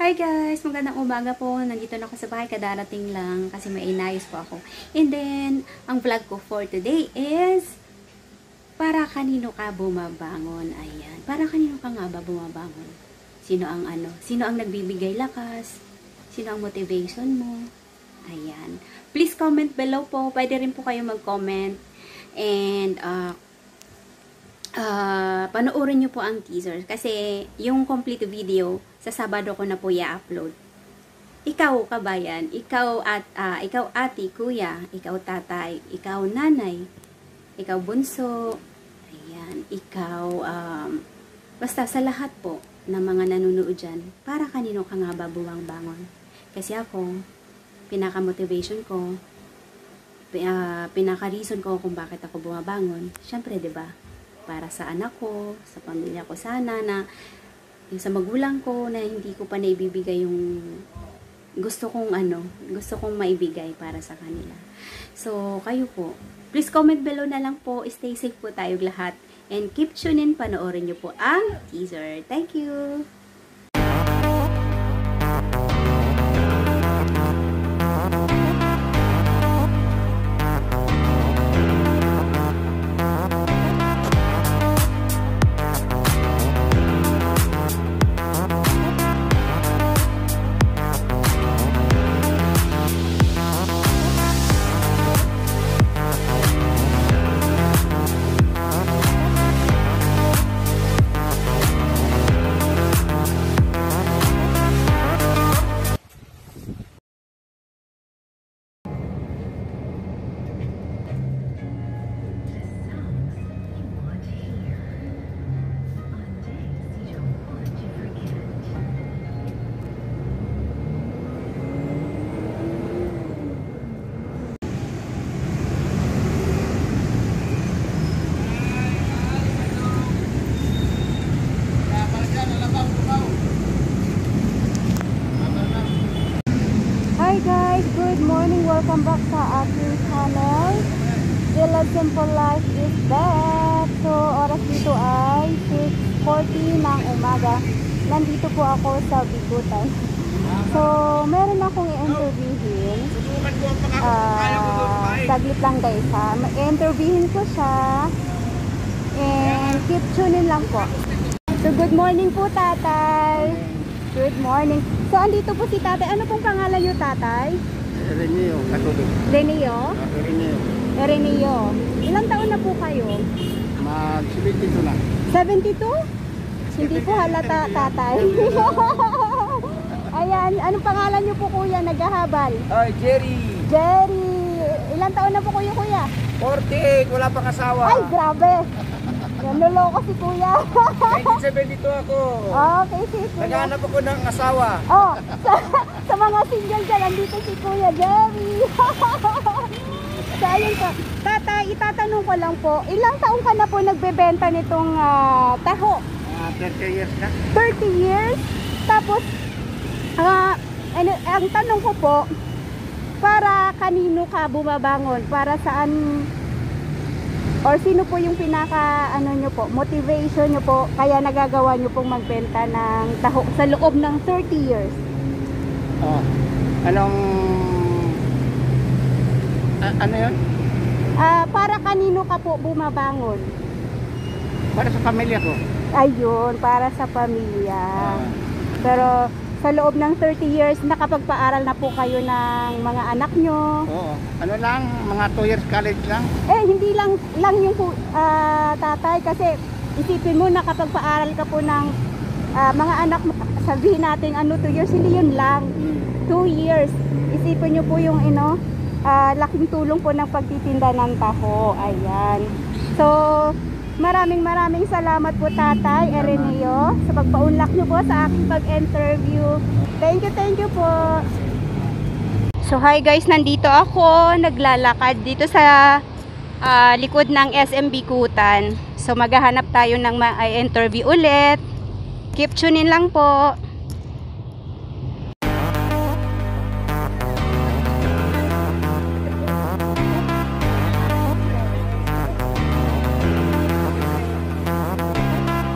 Hi guys! Magandang umaga po. Nandito na ako sa bahay. Kadarating lang kasi may inayos po ako. And then, ang vlog ko for today is para kanino ka bumabangon. Ayan. Para kanino ka nga ba bumabangon? Sino ang nagbibigay lakas? Sino ang motivation mo? Ayan. Please comment below po. Pwede rin po kayo mag-comment. And, panoorin nyo po ang teaser kasi yung complete video sa Sabado ko na po i-upload. Ikaw kabayan, ikaw ate, kuya, ikaw tatay, ikaw nanay, ikaw bunso, ayan, ikaw basta sa lahat po ng mga nanonood dyan, para kanino ka nga ba bumangon? Kasi ako, pinaka-motivation ko, pinaka-reason ko kung bakit ako bumabangon, syempre 'di ba? Para sa anak ko, sa pamilya ko sana, na yung sa magulang ko na hindi ko pa naibibigay yung gusto kong maibigay para sa kanila. So, kayo po, please comment below na lang po. Stay safe po tayo lahat. And keep tuning, panoorin nyo po ang teaser. Thank you! Hi guys, good morning, welcome back sa aking channel. Villa Simple Life is back. So, oras dito ay 6:40 ng umaga. Nandito po ako sa Bikutan. So, meron akong i-interviewin. Saglit lang guys ha. I-interviewin ko siya. And keep tuning lang po. So, good morning po tatay. Good morning. So, andito po si tatay. Ano pong pangalan niyo, tatay? Reneo, Katubi. Reneo? Reneo. Reneo. Ilang taon na po kayo? Mag-72 na. 72? Hindi po halata, tatay. Ayan. Anong pangalan niyo po, kuya? Naghahabal. Ay, Jerry. Jerry. Ilang taon na po kuya? 48, wala pang asawa. Ay, grabe. Nanloloko si kuya. 1972 ako. Okay, si kuya. Naghanap ako ng asawa. Oh, sa mga single dyan, andito si Kuya Jerry. So, ayun po. Tatay, itatanong ko lang po, ilang taong ka na po nagbebenta nitong taho? 30 years na. 30 years? Tapos, ang tanong ko po, para kanino ka bumabangon? Para saan, or sino po yung pinaka, nyo po, motivation nyo po, kaya nagagawa nyo pong magbenta ng taho sa loob ng 30 years? Oh. Ano yun? Para kanino ka po bumabangon? Para sa pamilya ko. Ayun, para sa pamilya. Pero sa loob ng 30 years, nakapagpaaral na po kayo ng mga anak nyo? Oo. Ano lang, mga 2 years college lang. Hindi lang yung tatay, kasi isipin mo nakapagpaaral ka po ng mga anak mo, sabihin natin 2 years, hindi yun lang. 2 years. Isipin nyo po yung laking tulong po ng pagtitinda ng taho. Ayan. So, maraming salamat po tatay Reneo sa pagpaunlak nyo po sa aking pag-interview. Thank you po. So hi guys, nandito ako naglalakad dito sa likod ng SM Bikutan. So maghahanap tayo ng interview ulit. Keep tuning lang po.